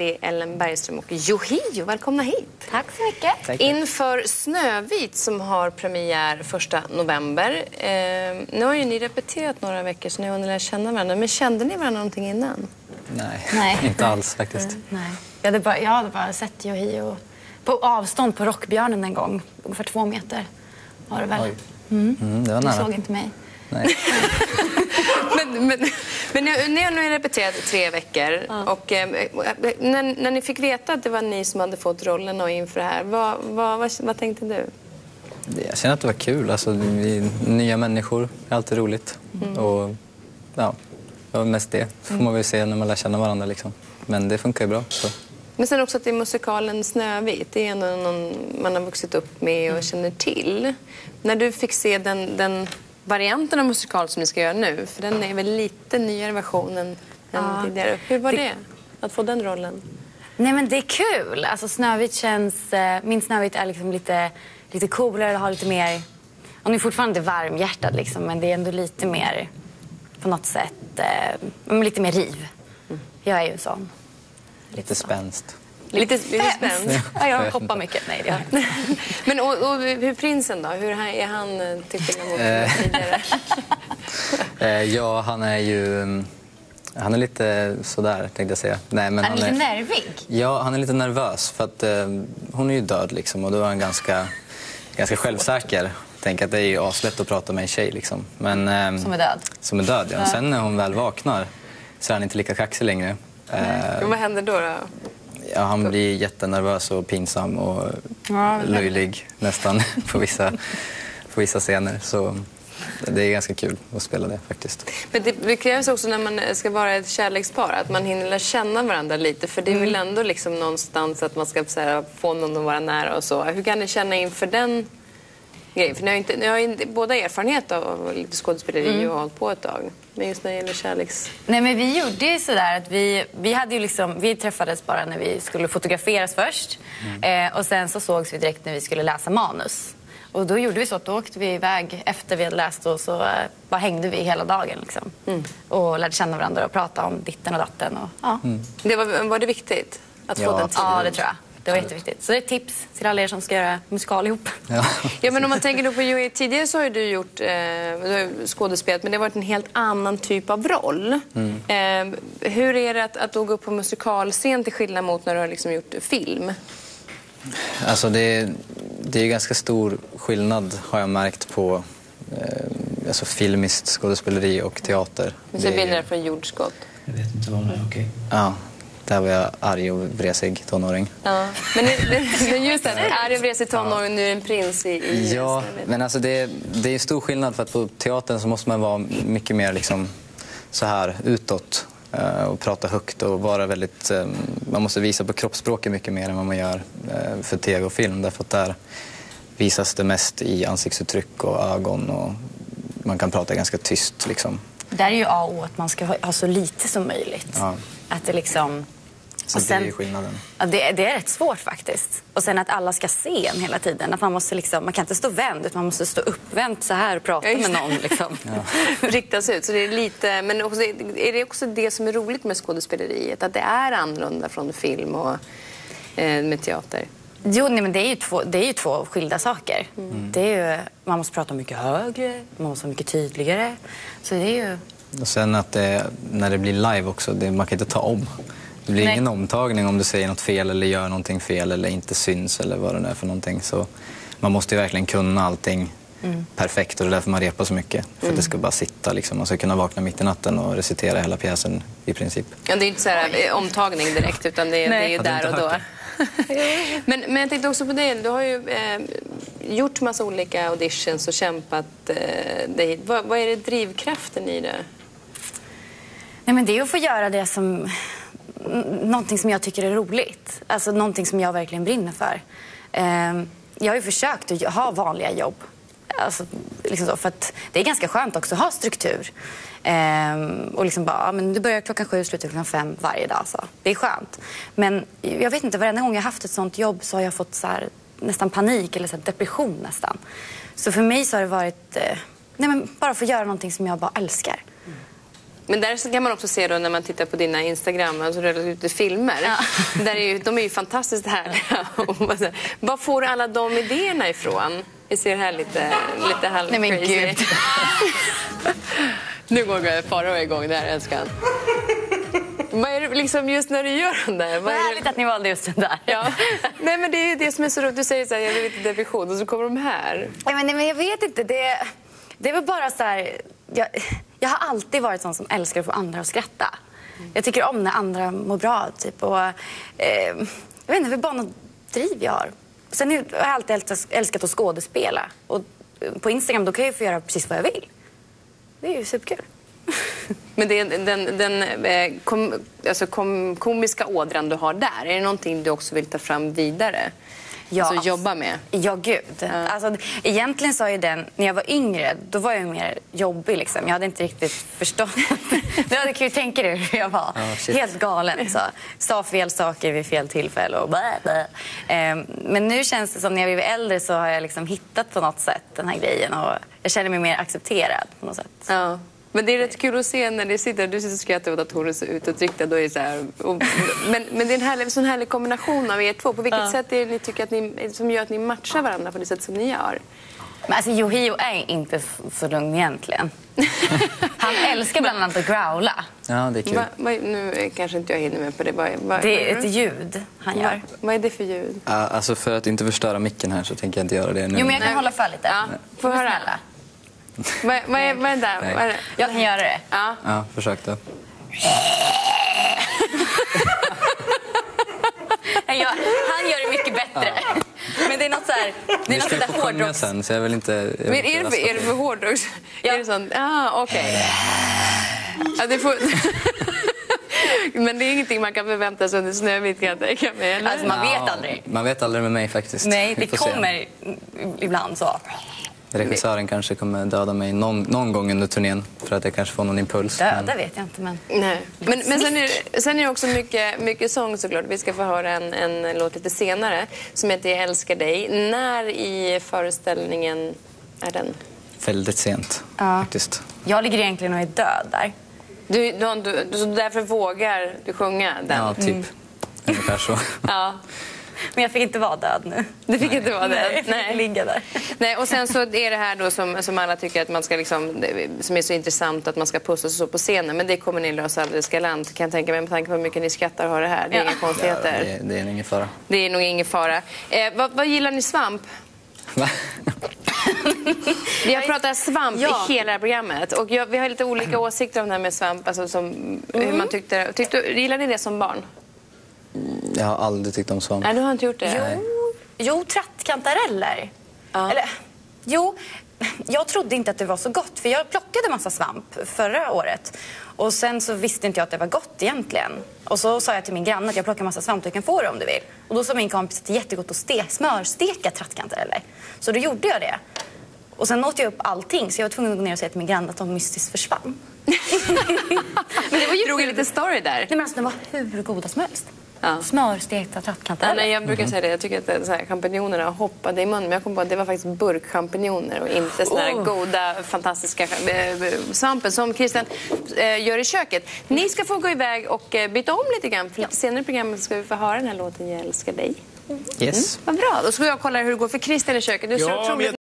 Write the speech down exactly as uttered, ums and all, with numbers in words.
det är Ellen Bergström och Yohio. Välkomna hit. Tack så mycket. Tack. Inför Snövit som har premiär första november. Eh, nu har ju ni repeterat några veckor så ni har lärt känna varandra. Men kände ni varandra någonting innan? Nej, Nej. inte alls faktiskt. Mm, nej. Jag, hade bara, jag hade bara sett Yohio på avstånd på Rockbjörnen en gång. Ungefär två meter var det väl. Mm. Mm, det var nära. Du såg inte mig. Nej. men men, men ni, ni har nu repeterat tre veckor. Ja. Och eh, när, när ni fick veta att det var ni som hade fått rollen och inför det här, vad, vad, vad, vad tänkte du? Jag känner att det var kul. Alltså, vi är nya människor. Det är alltid roligt. Mm. Och ja, det var mest det. Så får man väl se när man lär känna varandra. Liksom. Men det funkar ju bra. Så. Men sen också att det är musikalen Snövit. Det är ändå någon man har vuxit upp med och känner till. När du fick se den, den varianten av musikal som ni ska göra nu, för den är väl lite nyare versionen än ja. tidigare. Hur var det, det att få den rollen? Nej, men det är kul. Alltså Snövit känns... Min Snövit är liksom lite, lite coolare, har lite mer... Hon är fortfarande varmhjärtad liksom, men det är ändå lite mer på något sätt... Eh, lite mer riv. Mm. Jag är ju en sån. Lite spänst. Lite, lite spänst? Ja, jag hoppar mycket. Nej, det gör jag. Men och, och hur prinsen då? Hur är han till skillnad mot tidigare? Ja, han är ju... Han är lite sådär, tänkte jag säga. Nej, men han är han lite är, nervig? Ja, han är lite nervös. För att eh, hon är ju död liksom. Och då är han ganska, ganska självsäker. Tänk att det är ju aslätt att prata med en tjej liksom. Men, eh, som är död? Som är död, ja. ja. Sen när hon väl vaknar så är han inte lika kaxig längre. Men vad händer då då? Ja, han blir jättenervös och pinsam och ja, löjlig nästan på vissa, på vissa scener. Så det är ganska kul att spela det faktiskt. Men det, det krävs också när man ska vara ett kärlekspar att man hinner lära känna varandra lite. För det är mm. väl ändå liksom någonstans att man ska så här, få någon att vara nära och så. Hur kan ni känna inför den grejen? För ni har ju inte, ni har ju båda erfarenhet av lite skådespeleri mm. och hållit på ett tag. Men just när det gäller kärleks... Nej, men vi gjorde ju sådär att vi, vi hade ju liksom, vi träffades bara när vi skulle fotograferas först. Mm. Eh, och sen så sågs vi direkt när vi skulle läsa manus. Och då gjorde vi så att då åkte vi iväg efter vi hade läst och så eh, bara hängde vi hela dagen liksom. Mm. Och lärde känna varandra och prata om ditten och datten. Och, ja. mm. det var, var det viktigt att ja, få den tiden? Ja, det tror jag. Det var jätteviktigt. Så det är ett tips till alla er som ska göra musikal ihop. Ja, ja men om man tänker då på Yohio, tidigare så har du gjort eh, du har skådespelat, men det har varit en helt annan typ av roll. Mm. Eh, hur är det att, att då gå upp på musikalscen till skillnad mot när du har liksom gjort film? Alltså det, det är ganska stor skillnad har jag märkt på eh, alltså filmiskt skådespeleri och teater. Du ser bilder från Jordskott. Jag vet inte vad det är, okej. Okay. Ja. Där var jag arg och vresig tonåring. Ja, men, men just det, arg och vresig tonåring, nu är en prins i... i ja, men alltså det, det är stor skillnad för att på teatern så måste man vara mycket mer liksom så här utåt och prata högt och vara väldigt... Man måste visa på kroppsspråket mycket mer än vad man gör för tv och film. Därför att där visas det mest i ansiktsuttryck och ögon och man kan prata ganska tyst liksom. Där är ju A och O att man ska ha så lite som möjligt. Ja. Att det liksom... Så och sen, det är skillnaden. Ja, det, det är rätt svårt faktiskt. Och sen att alla ska se en hela tiden. Att man måste liksom, man kan inte stå vänd utan man måste stå uppvänd så här och prata ja, med någon liksom. Ja. Riktas ut. Så det är lite, men också, är det också det som är roligt med skådespeleriet? Att det är annorlunda från film och eh, med teater? Jo, nej, men det är ju två, det är ju två skilda saker. Mm. Det är ju, man måste prata mycket högre, man måste vara mycket tydligare. Så det är ju... Och sen att det, när det blir live också, det, man kan inte ta om. Det blir Nej. ingen omtagning om du säger något fel eller gör någonting fel eller inte syns eller vad det är för någonting. Så man måste ju verkligen kunna allting mm. perfekt och det är därför man repar så mycket. För mm. att det ska bara sitta liksom. Man ska kunna vakna mitt i natten och recitera hela pjäsen i princip. Ja, det är inte så här omtagning direkt utan det, det är ju där och då. men, men jag tänkte också på det. Du har ju eh, gjort massa olika auditions och kämpat eh, dig. Vad, vad är det drivkraften i det? Nej, men det är att få göra det som... Någonting som jag tycker är roligt. Alltså någonting som jag verkligen brinner för. Eh, jag har ju försökt att ha vanliga jobb. Alltså, liksom så, för att det är ganska skönt också att ha struktur. Eh, och liksom bara, ja, men du börjar klockan sju och slutar klockan fem varje dag. Så. Det är skönt. Men jag vet inte, varenda gång jag har haft ett sånt jobb så har jag fått så här, nästan panik eller så här, depression nästan. Så för mig så har det varit eh, nej, men bara få göra någonting som jag bara älskar. Men där kan man också se då när man tittar på dina Instagram, alltså ute filmer. Ja. Där är ju, de är ju fantastiskt härliga. Var får du alla de idéerna ifrån? Jag ser här lite, lite halv Nej men crazy. gud. Nu går Farao igång där, älskar. Vad är det liksom just när du gör den där? Vad härligt att ni valde just den där. Ja. Nej men det är ju det som är så roligt. Du säger så här, jag vill inte depression och så kommer de här. Nej men, nej, men jag vet inte, det, det är väl bara så här... Jag, jag har alltid varit sån som älskar att få andra att skratta. Jag tycker om när andra mår bra, typ. Och, eh, jag vet inte, det är bara något driv jag har. Sen har jag alltid älskat, älskat att skådespela. Och på Instagram då kan jag få göra precis vad jag vill. Det är ju superkul. Men det, den, den eh, kom, alltså kom, komiska ådran du har där, är det någonting du också vill ta fram vidare? Ja, alltså jobba med? Ja, gud. Ja. Alltså, egentligen sa ju den, när jag var yngre, då var jag mer jobbig liksom. Jag hade inte riktigt förstått. Du hade kan ju tänka dig hur jag var. Oh, helt galen. Så. Sa fel saker vid fel tillfälle och blä, blä. Eh, men nu känns det som när jag blivit äldre så har jag liksom hittat på något sätt den här grejen. Och jag känner mig mer accepterad på något sätt. Ja. Men det är rätt kul att se när det sitter, du sitter och skrattar åt att hon är så utåtriktad. Då är det så här, och, men, men det är en härlig, sån härlig kombination av er två. På vilket ja. sätt är det ni tycker att ni, som gör att ni matchar varandra på det sätt som ni gör? Men alltså Yohio är inte så, så lugn egentligen. Han älskar bland annat att growla. Ja, det är kul. Va, va, nu kanske inte jag hinner med på det. Va, va, det är ett ljud han gör. Va, vad är det för ljud? Ja, alltså för att inte förstöra micken här så tänker jag inte göra det nu. Jo, men jag kan Nej. hålla för lite. Ja, få höra. Snälla. Vad, vad, är, vad är det där? Vad är det? Jag kan göra det. Ja, ja försök då. han, gör, han gör det mycket bättre. Ja. Men det är något så här... Det är något ska få sjunga sen, så jag vill inte... Jag vill men är, det för, är det för hårdrocks? Ja. Är det sånt? Ah, okej. Okay. Ja, det får... Men det är ingenting man kan förvänta sig under Snövit, kan jag tänka mig, eller? Alltså, man ja, vet aldrig. Man vet aldrig med mig faktiskt. Nej, det kommer se. Ibland så. Regissören kanske kommer döda mig någon, någon gång under turnén för att jag kanske får någon impuls. Döda men... vet jag inte, men... Nej. Men, men sen, är, sen är det också mycket, mycket sång såklart. Vi ska få höra en, en låt lite senare som heter Jag älskar dig. När i föreställningen är den? Väldigt sent, ja. faktiskt. Jag ligger egentligen och är död där. Du, du, du, du, så därför vågar du sjunga den? Ja, typ. Mm. Ungefär så. Ja. Men jag fick inte vara död nu. Du fick inte vara död? Nej, Nej. ligga där. Nej, och sen så är det här då som, som alla tycker att man ska liksom, som är så intressant att man ska pussas så på scenen. Men det kommer ni lösa alldeles galant, kan jag tänka mig, med tanke på hur mycket ni skrattar och har det här. Det är ja. inga konstigheter. Ja, det, är, det är ingen fara. Det är nog ingen fara. Eh, vad, vad gillar ni svamp? Va? Vi har pratat svamp ja. i hela programmet. Och jag, vi har lite olika åsikter om det här med svamp. Alltså som, mm. hur man tyckte, tyckte, gillade ni det som barn? Jag har aldrig tyckt om svamp. Nej, du har inte gjort det? Jo, jo trattkantareller. Ja. Eller, jo, jag trodde inte att det var så gott. För jag plockade massa svamp förra året. Och sen så visste inte jag att det var gott egentligen. Och så sa jag till min granne att jag plockar massa svamp, du kan få det om du vill. Och då sa min kompis att det är jättegott att ste- smörsteka trattkantareller. Så då gjorde jag det. Och sen åt jag upp allting, så jag var tvungen att gå ner och säga till min granne att de mystiskt försvann. Men det var ju roligt lite story där. Nej, men alltså, det var hur goda som helst. Ja. Smörstekta trattkantareller. Ja, nej, jag brukar säga det. Jag tycker att det, så här, champinjonerna hoppade i munnen. Men jag kom på att det var faktiskt burkchampinjoner och inte såna här oh. goda, fantastiska äh, svampen som Christian äh, gör i köket. Ni ska få gå iväg och äh, byta om lite grann. För lite senare i programmet ska vi få höra den här låten Jag älskar dig. Yes. Mm, vad bra. Då ska jag kolla hur det går för Christian i köket. Du ja,